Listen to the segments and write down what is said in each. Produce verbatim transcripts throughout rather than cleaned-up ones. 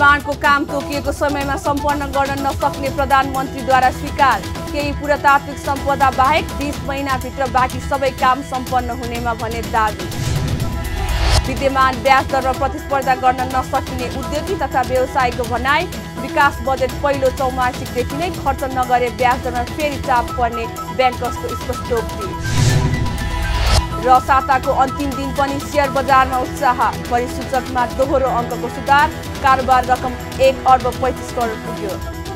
निर्माणको काम तोकिएको समयमा सम्पन्न गर्न नसक्ने प्रधानमन्त्रीद्वारा स्वीकार। केही पुरातात्विक सम्पदा बाहेक बीस महिनाभित्र बाँकी सबै काम सम्पन्न हुनेमा भने दाबी। विद्यमान ब्याज दरमा प्रतिस्पर्धा गर्न नसकिने उद्योगी तथा व्यवसायीको भनाई। विकास बजेट पहिलो चौमासिकदेखि नै खर्च नगरे ब्याज दरमा फेरि चाप पर्ने ब्याङ्कर्सको स्पष्टोक्ति। र साताको अन्तिम दिन पनि शेयर बजारमा उत्साह। परिसूचकमा दोहोरो अङ्कको सुधार। कारोबार रकम एक अर्ब पैँतिस करोड पुग्यो।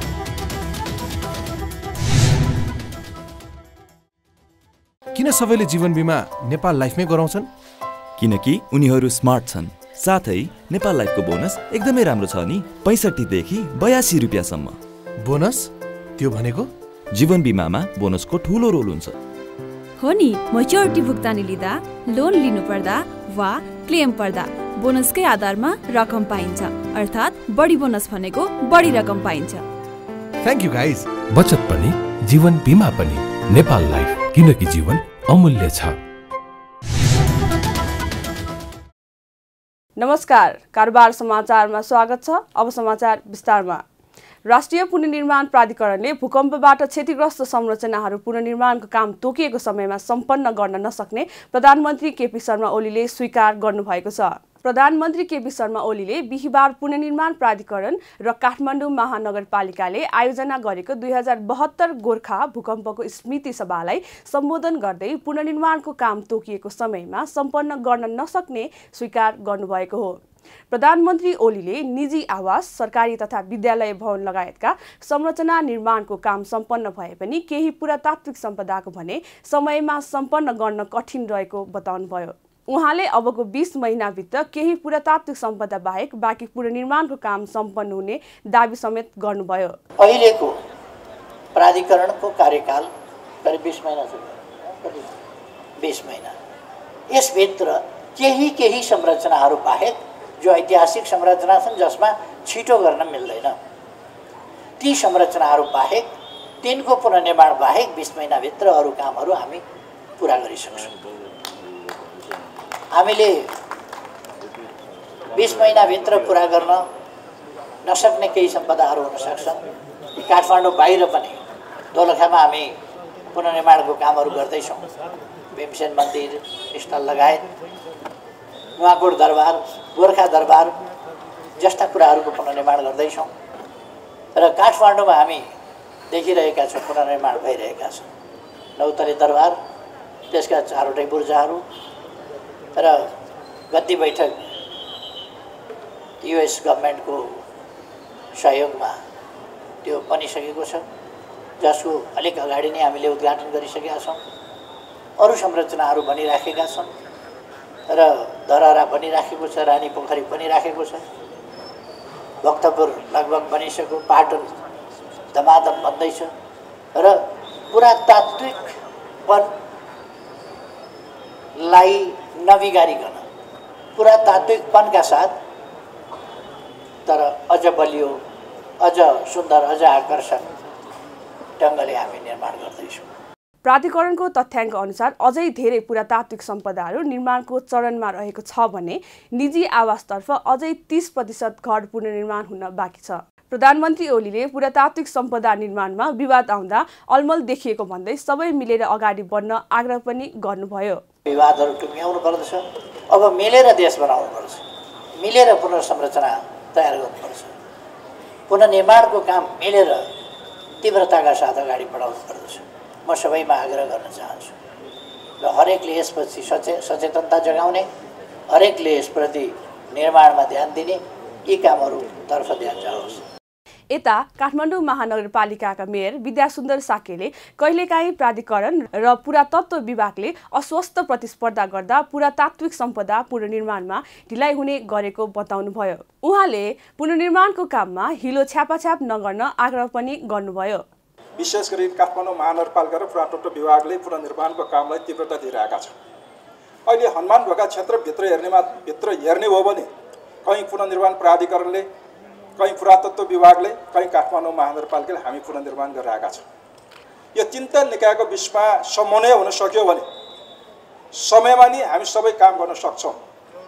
किन सबैले जीवन बिमा नेपाल लाइफमै गराउँछन्? किनकि उनीहरू स्मार्ट छन्। साथै नेपाल लाइफको बोनस एकदमै राम्रो छ नि, पैँसठी देखि बयासी रुपियाँसम्म। बोनस? त्यो भनेको? जीवन बिमामा बोनसको ठुलो रोल हुन्छ। हो नि, मैच्योरिटी भुक्तानी लिँदा, लोन लिनु पर्दा वा क्लेम पर्दा बोनसकै आधारमा रकम पाइन्छ। अर्थात् बढी बोनस भनेको बढी रकम पाइन्छ। Thank you guys. बचत पनि जीवन बिमा पनि नेपाल लाइफ, किनकि जीवन अमूल्य छ। नमस्कार, कारोबार समाचारमा स्वागत छ। अब समाचार विस्तारमा। राष्ट्रिय पुनर्निर्माण प्राधिकरणले भूकम्पबाट क्षतिग्रस्त संरचनाहरू पुनर्निर्माणको काम तोकिएको समयमा सम्पन्न गर्न नसक्ने प्रधानमन्त्री केपी शर्मा ओलीले स्वीकार गर्नुभएको छ। प्रधानमन्त्री केपी शर्मा ओलीले बिहिबार पुनर्निर्माण प्राधिकरण र काठमाडौँ महानगरपालिकाले आयोजना गरेको दुई हजार बहत्तर गोर्खा भूकम्पको स्मृति सभालाई सम्बोधन गर्दै पुनर्निर्माणको काम तोकिएको समयमा सम्पन्न गर्न नसक्ने स्वीकार गर्नुभएको हो। प्रधानमन्त्री ओलीले निजी आवास, सरकारी तथा विद्यालय भवन लगायतका संरचना निर्माणको काम सम्पन्न भए पनि केही पुरातात्विक सम्पदाको भने समयमा सम्पन्न गर्न कठिन रहेको बताउनुभयो। उहाँले अबको बीस महिनाभित्र केही पुरातात्विक सम्पदा बाहेक बाँकी पुनर्निर्माणको काम सम्पन्न हुने दाबी समेत गर्नुभयो। अहिलेको प्राधिकरणको कार्यकाल करिब बीस महिना छ। बीस महिना यसभित्र केही केही संरचनाहरू बाहेक जो ऐतिहासिक संरचना छन् जसमा छिटो गर्न मिल्दैन, ती संरचनाहरू बाहेक, तिनको पुनर्निर्माण बाहेक बीस महिनाभित्र अरू कामहरू हामी पुरा गरिसक्छौँ। हामीले बीस महिनाभित्र पुरा गर्न नसक्ने केही सम्पदाहरू हुन सक्छन्। काठमाडौँ बाहिर पनि दोलखामा हामी पुनर्निर्माणको कामहरू गर्दैछौँ। भीमसेन मन्दिर स्थल लगायत नुवाकोट दरबार, गोर्खा दरबार जस्ता कुराहरूको पुनर्निर्माण गर्दैछौँ। र काठमाडौँमा हामी देखिरहेका छौँ पुनर्निर्माण भइरहेका छन्। नौतले दरबार, त्यसका चारवटै बुर्जाहरू र गद्दी बैठक युएस गभर्मेन्टको सहयोगमा त्यो बनिसकेको छ, जसको अलिक अगाडि नै हामीले उद्घाटन गरिसकेका छौँ। अरू संरचनाहरू बनिराखेका छन् र धरहरा बनिराखेको छ, रानी पोखरी बनिराखेको छ, भक्तपुर लगभग बनिसक्यो, पाटन धमाधम बन्दैछ र पुरातात्विकपनलाई नबिगारिकन पुरातात्विकपनका साथ तर अझ बलियो, अझ सुन्दर, अझ आकर्षक ढङ्गले हामी निर्माण गर्दैछौँ। प्राधिकरणको तथ्याङ्क अनुसार अझै धेरै पुरातात्विक सम्पदाहरू निर्माणको चरणमा रहेको छ भने निजी आवासतर्फ अझै तीस प्रतिशत घर पुनर्निर्माण हुन बाँकी छ। प्रधानमन्त्री ओलीले पुरातात्विक सम्पदा निर्माणमा विवाद आउँदा अलमल देखिएको भन्दै सबै मिलेर अगाडि बढ्न आग्रह पनि गर्नुभयो। विवादहरू टुङ्ग्याउनु पर्दछ, अब मिलेर देश बनाउनु पर्छ, मिलेर पुनर्संरचना तयार गर्नुपर्छ, पुनर्निर्माणको काम मिलेर तीव्रताका साथ अगाडि बढाउनु पर्दछ। म सबैमा आग्रह गर्न चाहन्छु र हरेकले यसपछि सचे सचेतनता जगाउने, हरेकले यसप्रति निर्माणमा ध्यान दिने, यी कामहरूतर्फ ध्यान जाओस्। यता काठमाडौँ महानगरपालिकाका मेयर विद्यासुन्दर साकेले कहिलेकाहीँ प्राधिकरण र पुरातत्व विभागले अस्वस्थ प्रतिस्पर्धा गर्दा पुरातात्विक सम्पदा पुनर्निर्माणमा ढिलाइ हुने गरेको बताउनुभयो। उहाँले पुनर्निर्माणको काममा हिलो छ्यापाछ्याप नगर्न आग्रह पनि गर्नुभयो। विशेष गरी काठमाडौँ महानगरपालिका र पुरातत्व विभागले पुनर्निर्माणको कामलाई तीव्रता दिइरहेका छन्। अहिले हनुमान ढोका क्षेत्रभित्र हेर्नेमा भित्र हेर्ने हो भने कहीँ पुनर्निर्माण प्राधिकरणले, कहीँ पुरातत्व विभागले, कहीँ काठमाडौँ महानगरपालिकाले हामी पुनर्निर्माण गरिरहेका छौँ। यो तिनवटा निकायको बिचमा समन्वय हुन सक्यो भने समयमा नि हामी सबै काम गर्न सक्छौँ।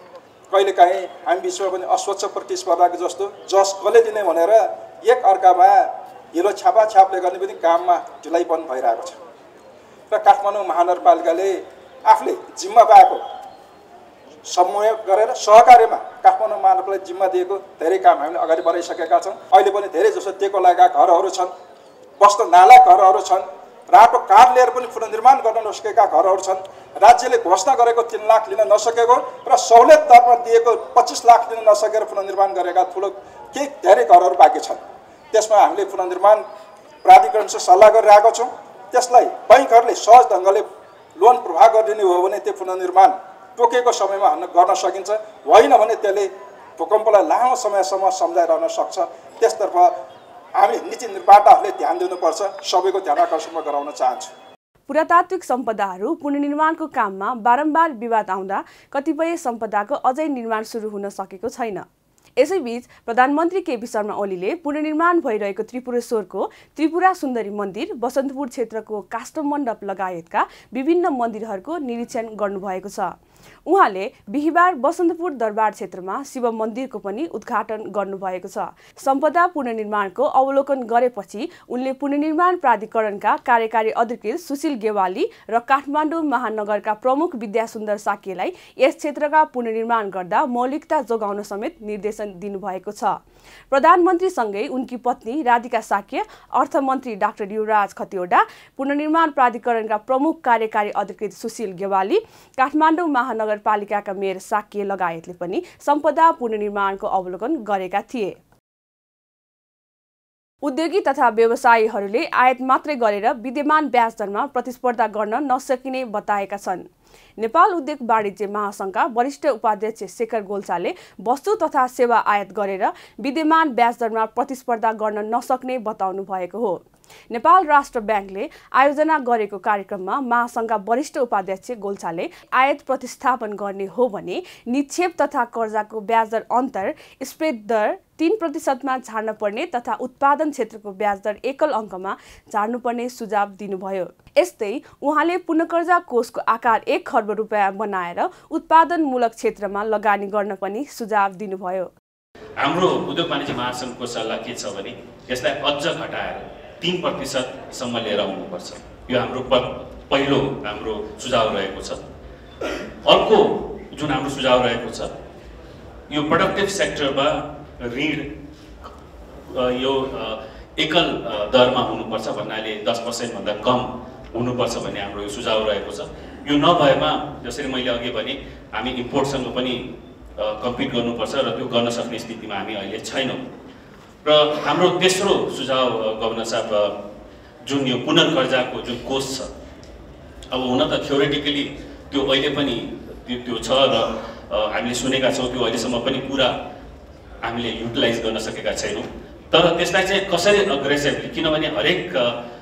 कहिलेकाहीँ हामी बिचमा पनि अस्वच्छ प्रतिस्पर्धाको जस्तो जस कसले दिने भनेर एक अर्कामा हिलो छापाछापले गर्ने पनि काममा ढिलाइपन भइरहेको छ र काठमाडौँ महानगरपालिकाले आफूले जिम्मा पाएको समूह गरेर सहकार्यमा काठमाडौँ महानगरपालिकाले जिम्मा दिएको धेरै काम हामीले अगाडि बढाइसकेका छौँ। अहिले पनि धेरै जसो टेको लागेका घरहरू छन्, बस्न नाला घरहरू छन्, रातो कार्ड लिएर पनि पुनर्निर्माण गर्न नसकेका घरहरू छन्। राज्यले घोषणा गरेको तीन लाख लिन नसकेको र सहुलियत दरमा दिएको पच्चिस लाख लिन नसकेर पुनर्निर्माण गरेका ठुलो केही धेरै घरहरू बाँकी छन्। त्यसमा हामीले पुनर्निर्माण प्राधिकरणसँग सल्लाह गरिरहेका छौँ। त्यसलाई बैङ्कहरूले सहज ढङ्गले लोन प्रवाह गरिदिने हो भने त्यो पुनर्निर्माण तोकेको समयमा गर्न सकिन्छ, होइन भने त्यसले भूकम्पलाई लामो समयसम्म सम्झाइरहन सक्छ। त्यसतर्फ हामी नीति निर्माताहरूले ध्यान दिनुपर्छ। सबैको ध्यान आकर्षण गराउन चाहन्छु। पुरातात्विक सम्पदाहरू पुनर्निर्माणको काममा बारम्बार विवाद आउँदा कतिपय सम्पदाको अझै निर्माण सुरु हुन सकेको छैन। यसैबीच प्रधानमन्त्री केपी शर्मा ओलीले पुनर्निर्माण भइरहेको त्रिपुरेश्वरको त्रिपुरा सुन्दरी मन्दिर, बसन्तपुर क्षेत्रको काष्ठमण्डप लगायतका विभिन्न मन्दिरहरूको निरीक्षण गर्नुभएको छ। उहाँले बिहिबार बसन्तपुर दरबार क्षेत्रमा शिव मन्दिरको पनि उद्घाटन गर्नुभएको छ। सम्पदा पुनर्निर्माणको अवलोकन गरेपछि उनले पुनर्निर्माण प्राधिकरणका कार्यकारी अधिकृत सुशील गेवाली र काठमाडौँ महानगरका प्रमुख विद्यासुन्दर साक्यलाई यस क्षेत्रका पुनर्निर्माण गर्दा मौलिकता जोगाउन समेत निर्देशन दिनुभएको छ। प्रधानमन्त्रीसँगै उनकी पत्नी राधिका साक्य, अर्थमन्त्री डाक्टर युवराज खतिवडा, पुनर्निर्माण प्राधिकरणका प्रमुख कार्यकारी अधिकृत सुशील गेवाली, काठमाडौँ महानगरपालिकाका मेयर साक्य लगायतले पनि सम्पदा पुनर्निर्माणको अवलोकन गरेका थिए। उद्योगी तथा व्यवसायीहरूले आयात मात्रै गरेर विद्यमान ब्याज दरमा प्रतिस्पर्धा गर्न नसकिने बताएका छन्। नेपाल उद्योग वाणिज्य महासंघका वरिष्ठ उपाध्यक्ष शेखर गोल्छाले वस्तु तथा सेवा आयात गरेर विद्यमान ब्याज दरमा प्रतिस्पर्धा गर्न नसक्ने बताउनु भएको हो। नेपाल राष्ट्र ब्याङ्कले आयोजना गरेको कार्यक्रममा महासंघका वरिष्ठ उपाध्यक्ष गोल्छाले आयात प्रतिस्थापन गर्ने हो भने निक्षेप तथा कर्जाको ब्याज दर अन्तर स्प्रेड दर तीन प्रतिशतमा झार्न पर्ने तथा उत्पादन क्षेत्रको ब्याज दर एकल अङ्कमा झार्नुपर्ने सुझाव दिनुभयो। यस्तै उहाँले पुनर्कर्जा कोषको आकार एक खर्ब रुपियाँ बनाएर उत्पादनमूलक क्षेत्रमा लगानी गर्न पनि सुझाव दिनुभयो। हाम्रो उद्योग वाणिज्य महासंघको सल्लाह के छ भने यसलाई अझ घटाएर तीन प्रतिशतसम्म लिएर आउनुपर्छ। यो हाम्रो पहिलो हाम्रो सुझाव रहेको छ। अर्को जुन हाम्रो सुझाव रहेको छ, यो प्रोडक्टिभ सेक्टरमा ऋण यो एकल दरमा हुनुपर्छ भन्नाले दस पर्सेन्टभन्दा कम हुनुपर्छ भन्ने हाम्रो यो सुझाव रहेको छ। यो नभएमा जसरी मैले अघि भने हामी इम्पोर्टसँग पनि कम्पिट गर्नुपर्छ र त्यो गर्न सक्ने स्थितिमा हामी अहिले छैनौँ। र हाम्रो तेस्रो सुझाव गभर्नर साहब, जुन यो पुनर्कर्जाको जुन कोष छ, अब हुन त थ्योरेटिकली त्यो अहिले पनि त्यो त्यो छ र हामीले सुनेका छौँ, त्यो अहिलेसम्म पनि पुरा हामीले युटिलाइज गर्न सकेका छैनौँ। तर त्यसलाई चाहिँ कसरी अग्रेसिभली, किनभने हरेक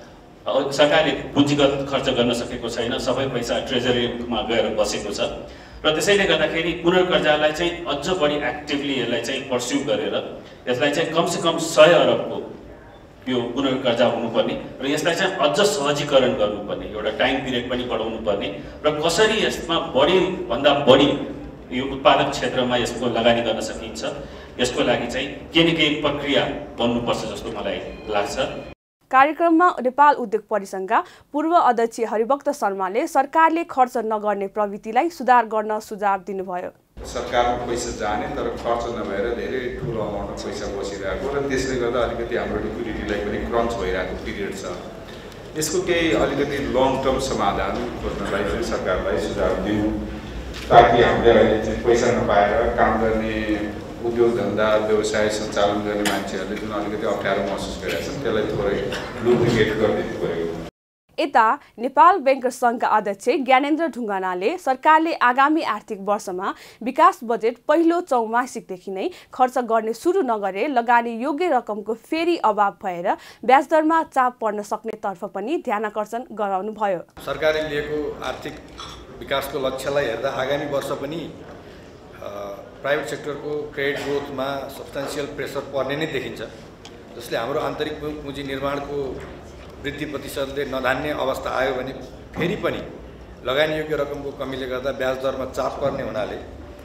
सरकारले पुँजीगत खर्च गर्न सकेको छैन, सबै पैसा ट्रेजरीमा गएर बसेको छ र त्यसैले गर्दाखेरि पुनर्कर्जालाई चाहिँ अझ बढी एक्टिभली यसलाई चाहिँ पर्स्यु गरेर यसलाई चाहिँ कमसेकम सय अरबको यो पुनर्कर्जा हुनुपर्ने र यसलाई चाहिँ अझ सहजीकरण गर्नुपर्ने, एउटा टाइम पिरियड पनि बढाउनु पर्ने र कसरी यसमा बढीभन्दा बढी यो उत्पादक क्षेत्रमा यसको लगानी गर्न सकिन्छ, यसको लागि चाहिँ केही न केही प्रक्रिया बन्नुपर्छ जस्तो मलाई लाग्छ। कार्यक्रममा नेपाल उद्योग परिसंघका पूर्व अध्यक्ष हरिभक्त शर्माले सरकारले खर्च नगर्ने प्रवृत्तिलाई सुधार गर्न सुझाव दिनुभयो। सरकारमा पैसा जाने तर खर्च नभएर धेरै ठुलो अमाउन्टमा पैसा बसिरहेको र त्यसले गर्दा अलिकति हाम्रो लिक्विडिटीलाई पनि क्रन्च भइरहेको पिरियड छ। यसको केही अलिकति लङ टर्म समाधान खोज्नलाई चाहिँ सरकारलाई सुझाव दिनु, ताकि हामीले अहिले चाहिँ पैसा नपाएर काम गर्ने उद्योग धन्दा व्यवसाय सञ्चालन गर्ने मान्छेहरूले जुन अलिकति अप्ठ्यारो महसुस गरेका छन् त्यसलाई थोरै लुब्रिकेट गरिदिनु पर्यो। यता नेपाल बैंकर्स संघका अध्यक्ष ज्ञानेन्द्र ढुङ्गानाले सरकारले आगामी आर्थिक वर्षमा विकास बजेट पहिलो चौमासिकदेखि नै खर्च गर्ने सुरु नगरे लगानी योग्य रकमको फेरि अभाव भएर ब्याज दरमा चाप पर्न सक्ने तर्फ पनि ध्यानकर्षण गराउनुभयो। सरकारले लिएको आर्थिक विकासको लक्ष्यलाई हेर्दा आगामी वर्ष पनि प्राइभेट सेक्टरको क्रेडिट ग्रोथमा सब्स्टेन्सियल प्रेसर पर्ने नै देखिन्छ, जसले हाम्रो आन्तरिक पुँजी निर्माणको वृद्धि प्रतिशतले नधान्ने अवस्था आयो भने फेरि पनि लगानी योग्य रकमको कमीले गर्दा ब्याज दरमा चाप पर्ने हुनाले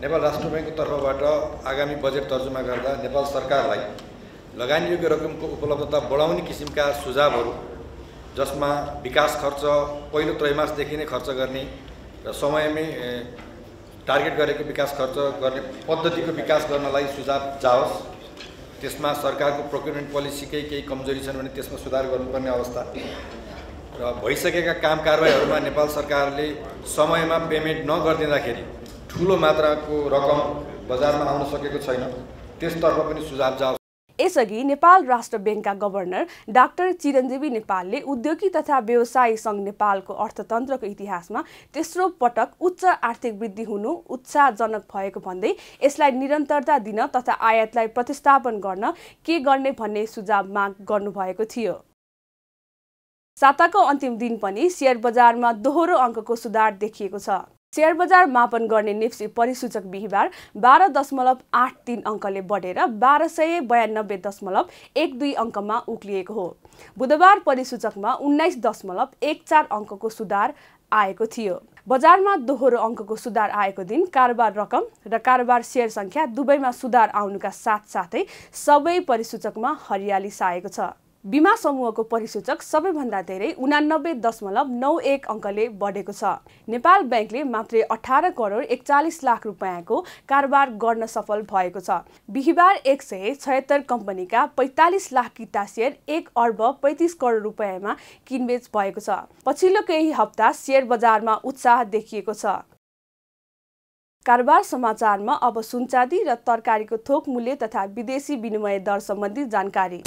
नेपाल राष्ट्र ब्याङ्कको तर्फबाट आगामी बजेट तर्जुमा गर्दा नेपाल सरकारलाई लगानीयोग्य रकमको उपलब्धता बढाउने किसिमका सुझावहरू, जसमा विकास खर्च पहिलो त्रैमासदेखि नै खर्च गर्ने र समयमै टार्गेट गरेको विकास खर्च गर्ने पद्धतिको विकास गर्नलाई सुझाव जाओस्। त्यसमा सरकारको प्रोक्युरमेन्ट पोलिसीकै केही कमजोरी छन् भने त्यसमा सुधार गर्नुपर्ने अवस्था र भइसकेका काम कारबाहीहरूमा नेपाल सरकारले समयमा पेमेन्ट नगरिदिँदाखेरि ठुलो मात्राको रकम बजारमा आउन सकेको छैन, त्यसतर्फ पनि सुझाव जाओस्। यसअघि नेपाल राष्ट्र ब्याङ्कका गभर्नर डाक्टर चिरञ्जीवी नेपालले उद्योगी तथा व्यवसायी सङ्घ नेपालको अर्थतन्त्रको इतिहासमा तेस्रो पटक उच्च आर्थिक वृद्धि हुनु उत्साहजनक भएको भन्दै यसलाई निरन्तरता दिन तथा आयातलाई प्रतिस्थापन गर्न के गर्ने भन्ने सुझाव माग गर्नुभएको थियो। साताको अन्तिम दिन पनि शेयर बजारमा दोहोरो अङ्कको सुधार देखिएको छ। शेयर बजार मापन गर्ने निफ्टी परिसूचक बिहिबार बाह्र दशमलव आठ तीन अङ्कले बढेर बाह्र सय बयानब्बे दशमलव एक दुई अङ्कमा उक्लिएको हो। बुधबार परिसूचकमा उन्नाइस दशमलव एक चार अङ्कको सुधार आएको थियो। बजारमा दोहोरो अङ्कको सुधार आएको दिन कारोबार रकम र कारोबार शेयर सङ्ख्या दुवैमा सुधार आउनुका साथसाथै सबै परिसूचकमा हरियाली छाएको छ। बीमा समूहको परिसूचक सबैभन्दा धेरै उनानब्बे दशमलव नौ एक अङ्कले बढेको छ। नेपाल ब्याङ्कले मात्रै अठार करोड एकचालिस लाख रुपियाँको कारोबार गर्न सफल भएको छ। बिहिबार एक सय छयत्तर कम्पनीका पैँतालिस लाख किता सेयर एक अर्ब पैँतिस करोड रुपियाँमा किनबेच भएको छ। पछिल्लो केही हप्ता शेयर बजारमा उत्साह देखिएको छ। कारोबार समाचारमा अब सुनचाँदी र तरकारीको थोक मूल्य तथा विदेशी विनिमय दर सम्बन्धी जानकारी।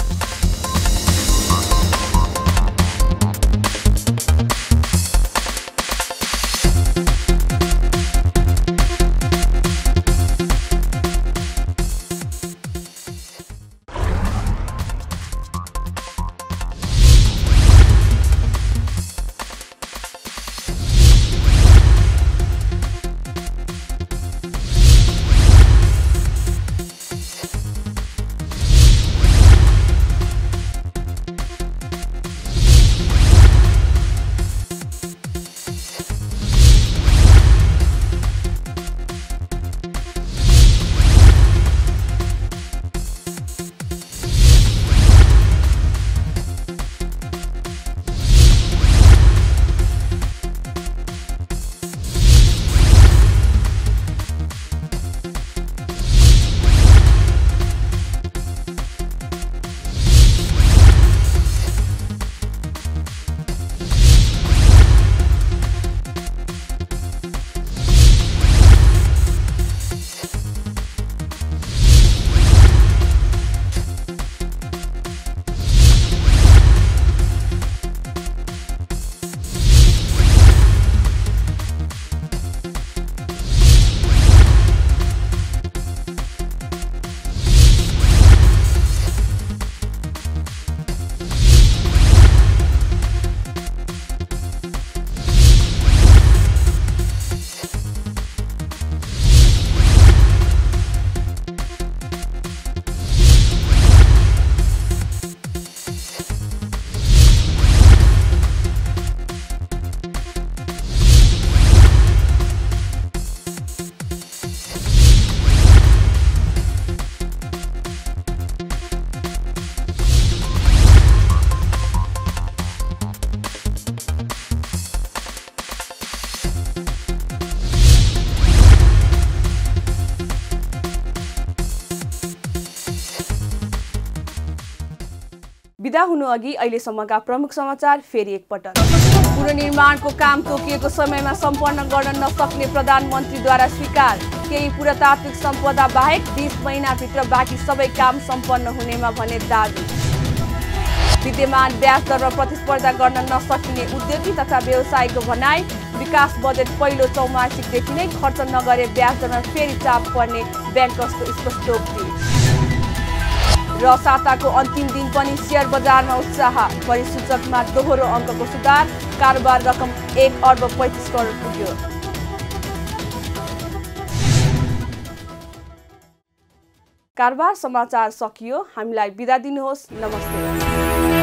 बिदा हुनु अघि अहिलेसम्मका प्रमुख समाचार फेरि एकपटक। पुनर्निर्माणको काम तोकिएको समयमा सम्पन्न गर्न नसक्ने प्रधानमन्त्रीद्वारा स्वीकार। केही पुरातात्विक सम्पदा बाहेक बीस महिनाभित्र बाँकी सबै काम सम्पन्न हुनेमा भने दाबी। विद्यमान ब्याज दरमा प्रतिस्पर्धा गर्न नसकिने उद्योगी तथा व्यवसायीको भनाई। विकास बजेट पहिलो चौमासिकदेखि नै खर्च नगरे ब्याज दरमा फेरि चाप पर्ने ब्याङ्कर्सको स्पष्टोक्ति। र साताको अन्तिम दिन पनि शेयर बजारमा उत्साह। परिसूचकमा दोहोरो अङ्कको सुधार। कारोबार रकम एक अर्ब पैँतिस करोड पुग्यो। कारोबार समाचार सकियो। हामीलाई बिदा दिनुहोस्। नमस्ते।